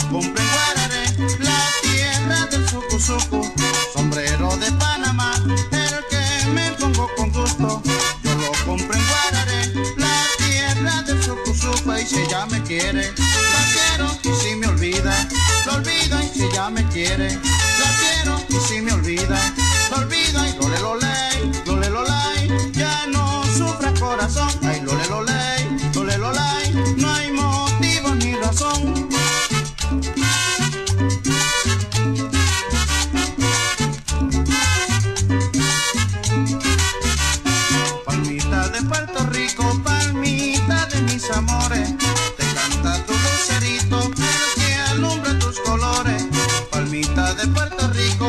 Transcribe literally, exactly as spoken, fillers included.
compré en Guararé, la tierra del sucusucu, sombrero de Panamá, el que me pongo con gusto. Yo lo compré en Guararé, la tierra del sucusucu, y si ella me quiere, la quiero, y si me olvida, lo olvido, y si ella me quiere, la quiero, y si me olvida, lo olvido, y lole loley, lole lolay, ya no sufra corazón, ay lole loley, lole lolay, no hay motivo ni razón. Palmita de Puerto Rico, palmita de mis amores, te canta tu lucerito, el que alumbra tus colores. Palmita de Puerto Rico,